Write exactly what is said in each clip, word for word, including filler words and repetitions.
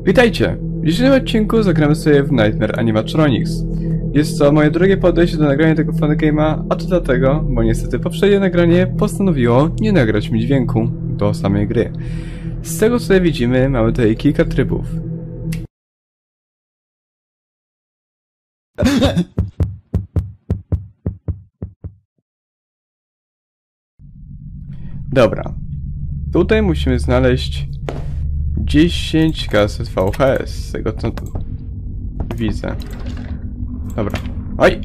Witajcie! W dzisiejszym odcinku zagramy sobie w Nightmare Animatronics. Jest to moje drugie podejście do nagrania tego fangame'a, a to dlatego, bo niestety poprzednie nagranie postanowiło nie nagrać mi dźwięku do samej gry. Z tego co tutaj widzimy, mamy tutaj kilka trybów. Dobra. Tutaj musimy znaleźć dziesięć kaset V H S, z tego co widzę. Dobra. Oj!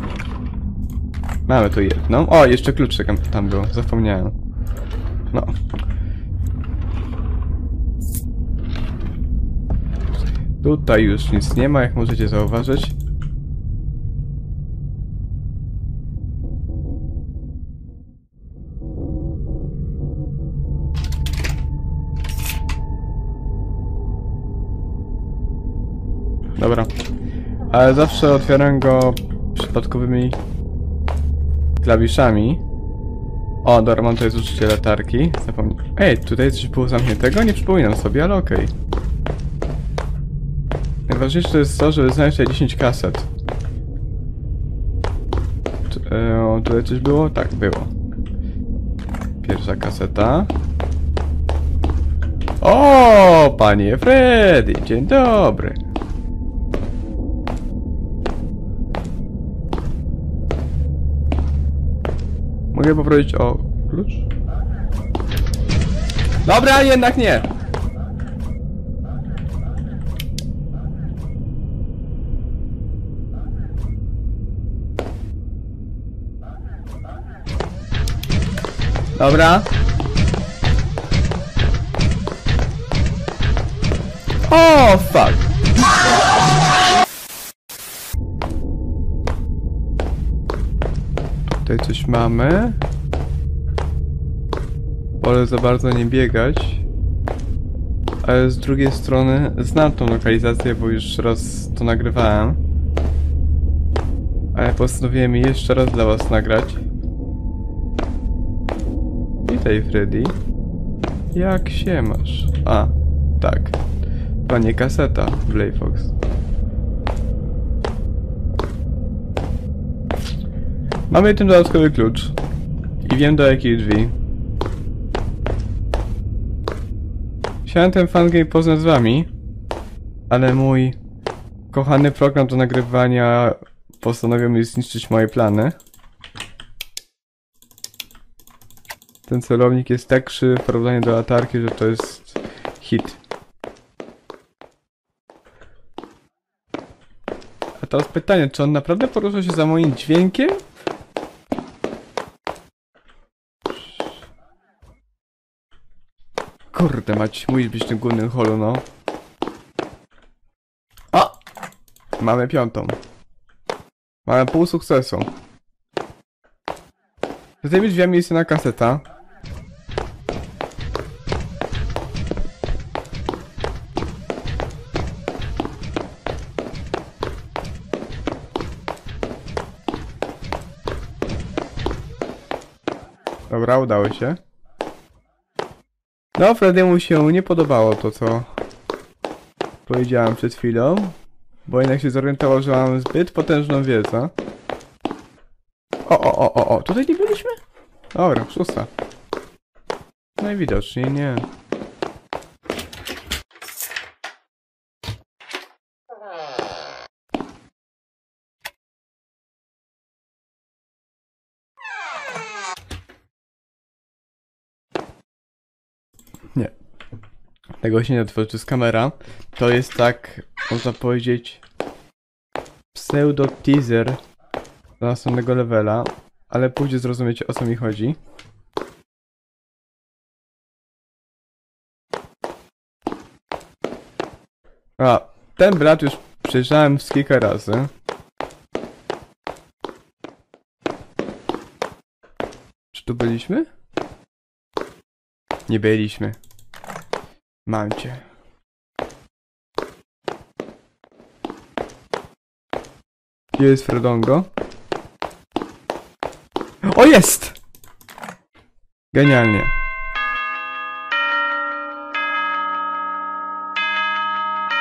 Mamy tu jedną. O, jeszcze kluczyk tam był, zapomniałem. No. Tutaj już nic nie ma, jak możecie zauważyć. Dobra. Ale zawsze otwieram go przypadkowymi klawiszami. O, dobra, mam tutaj zużycie latarki. Zapomniałem. Ej, tutaj coś było zamkniętego? Nie przypominam sobie, ale okej. Okay. Najważniejsze to jest to, żeby znaleźć tutaj dziesięć kaset. Tu, e, tutaj coś było? Tak, było. Pierwsza kaseta. O, panie Freddy, dzień dobry. Mogę poprosić o klucz? Dobra, jednak nie! Dobra. O, fuck! Tutaj coś mamy. Wolę za bardzo nie biegać. Ale z drugiej strony znam tą lokalizację, bo już raz to nagrywałem. Ale postanowiłem jeszcze raz dla was nagrać. Witaj, Freddy. Jak się masz? A, tak. To nie kaseta, Playfox. Mamy ten dodatkowy klucz. I wiem do jakiej drzwi. Chciałem ten fangame poznać z wami. Ale mój kochany program do nagrywania postanowił mi zniszczyć moje plany. Ten celownik jest tak krzywy w porównaniu do latarki, że to jest hit. A teraz pytanie, czy on naprawdę porusza się za moim dźwiękiem? Kurde mać, musisz być w tym głównym holu, no. O! Mamy piątą. Mamy pół sukcesu. Za tymi drzwiami jest jedna kaseta. Dobra, udało się. No, Freddy'emu się nie podobało to, co powiedziałem przed chwilą, bo jednak się zorientował, że mam zbyt potężną wiedzę. O, o, o, o, o, tutaj nie byliśmy? Dobra, szósta. Najwidoczniej nie. Nie. Tego się nie otworzy, to jest kamera. To jest tak, można powiedzieć, pseudo teaser do następnego levela, ale później zrozumiecie, o co mi chodzi. A, ten brat już przejrzałem z kilka razy. Czy tu byliśmy? Nie byliśmy. Mam cię. Gdzie jest Fredongo? O, jest! Genialnie.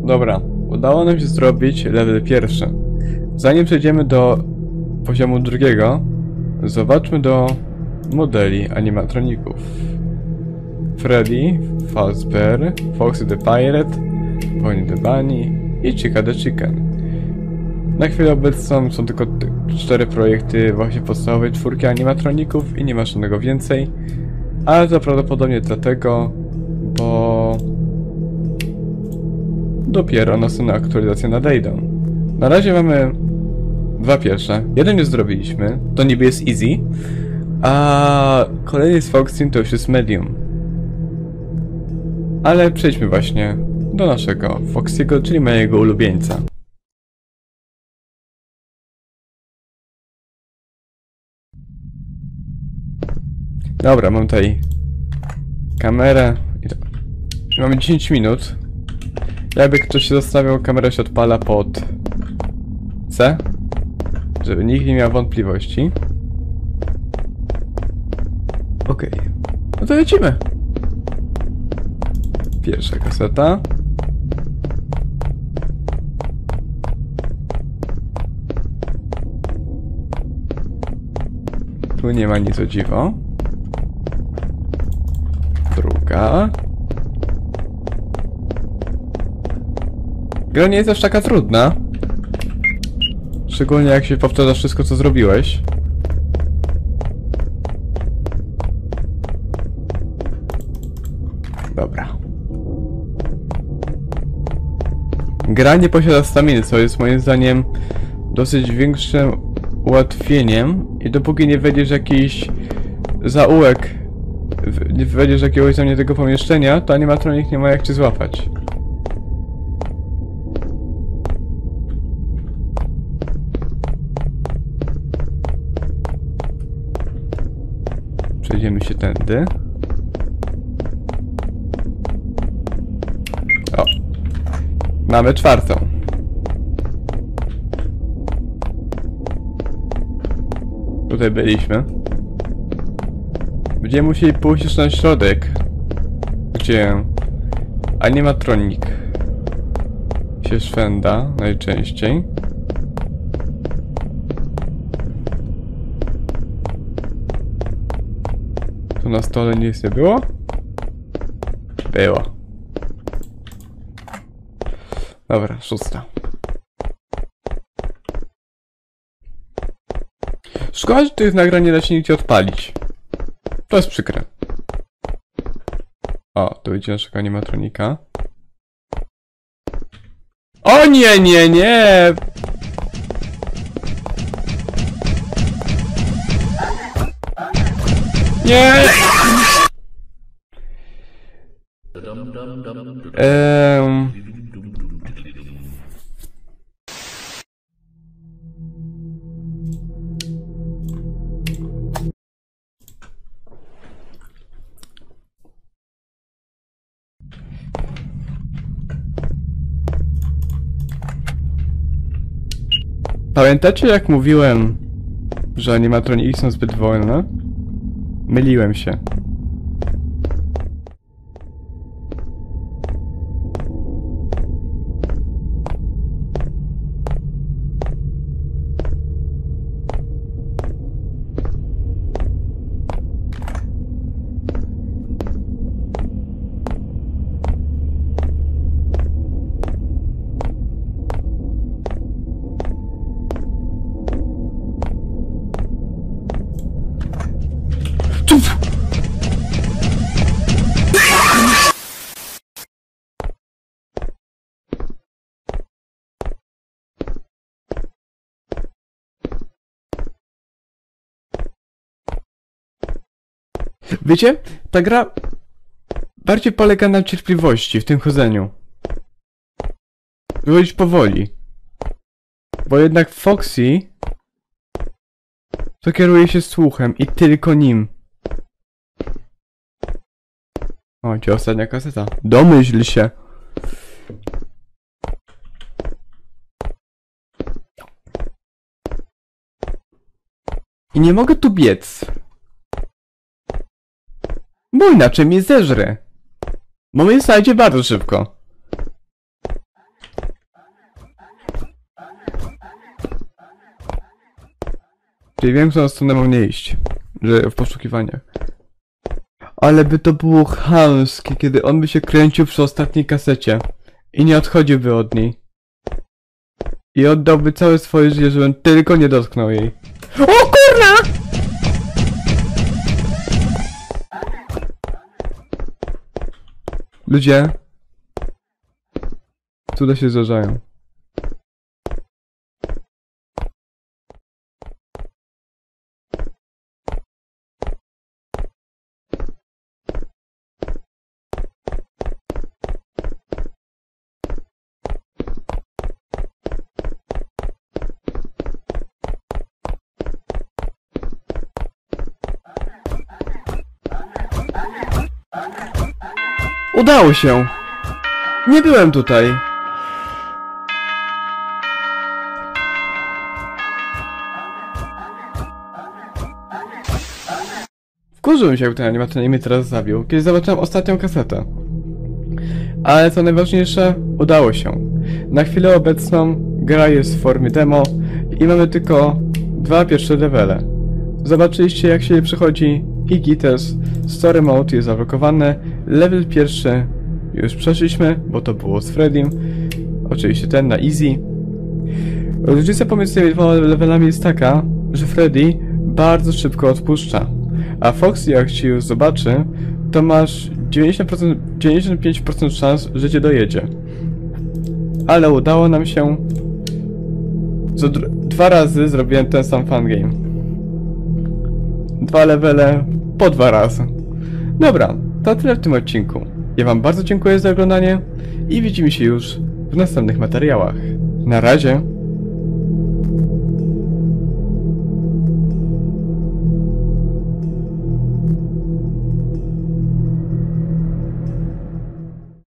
Dobra, udało nam się zrobić level pierwszy. Zanim przejdziemy do poziomu drugiego, zobaczmy do modeli animatroników. Freddy, Fazbear, Foxy the Pirate, Bonnie the Bunny i Chica the Chicken. Na chwilę obecną są tylko cztery projekty właśnie podstawowej czwórki animatroników i nie ma żadnego więcej. Ale to prawdopodobnie dlatego, bo dopiero następne aktualizacje nadejdą. Na razie mamy dwa pierwsze. Jeden już zrobiliśmy, to niby jest easy, a kolejny z Foxy to już jest medium. Ale przejdźmy właśnie do naszego Foxy'ego, czyli mojego ulubieńca. Dobra, mam tutaj kamerę. Mamy dziesięć minut. Jakby ktoś się zastanawiał, kamera się odpala pod C, żeby nikt nie miał wątpliwości. Okej, okay. No to lecimy. Pierwsza kaseta. Tu nie ma nic o dziwo. Druga. Gra nie jest aż taka trudna. Szczególnie jak się powtarza wszystko, co zrobiłeś. Dobra. Gra nie posiada staminy, co jest moim zdaniem dosyć większym ułatwieniem. I dopóki nie wejdziesz jakiś zaułek, nie wejdziesz jakiegoś za mnie tego pomieszczenia, to animatronik nie ma jak cię złapać. Przejdziemy się tędy. O! Mamy czwartą. Tutaj byliśmy. Będziemy musieli pójść już na środek, gdzie animatronik się szwenda najczęściej. Tu na stole nic nie było? Było. Dobra, szósta. Szkoda, że tych nagrań nie da się nigdzie odpalić. To jest przykre. O, tu idzie naszego animatronika. O nie, nie, nie! Nie! Ehm... Pamiętacie, jak mówiłem, że animatroniki są zbyt wolne? Myliłem się. Wiecie, ta gra bardziej polega na cierpliwości w tym chodzeniu. Wychodzić powoli. Bo jednak Foxy to kieruje się słuchem i tylko nim. O, gdzie ostatnia kaseta? Domyśl się. I nie mogę tu biec. Bo inaczej mnie zeżre. Bo mnie znajdzie bardzo szybko. Czyli wiem, w którą stronę mam nie iść. Że w poszukiwaniach. Ale by to było chamskie, kiedy on by się kręcił przy ostatniej kasecie. I nie odchodziłby od niej. I oddałby całe swoje życie, żebym tylko nie dotknął jej. O kurna! Ludzie. Cuda się zdarzają. Udało się! Nie byłem tutaj! Wkurzyłem się, jak ten animator mnie teraz zabił, kiedy zobaczyłem ostatnią kasetę. Ale co najważniejsze, udało się. Na chwilę obecną gra jest w formie demo i mamy tylko dwa pierwsze levele. Zobaczyliście, jak się je przechodzi i gites, story mode jest zablokowane, level pierwszy już przeszliśmy, bo to było z Freddym, oczywiście ten na easy. Różnica pomiędzy tymi dwoma levelami jest taka, że Freddy bardzo szybko odpuszcza, a Foxy, jak ci już zobaczy, to masz dziewięćdziesiąt procent, dziewięćdziesiąt pięć procent szans, że cię dojedzie. Ale udało nam się. Co dwa razy zrobiłem ten sam fangame. Dwa levele po dwa razy. Dobra, to tyle w tym odcinku. Ja wam bardzo dziękuję za oglądanie i widzimy się już w następnych materiałach. Na razie!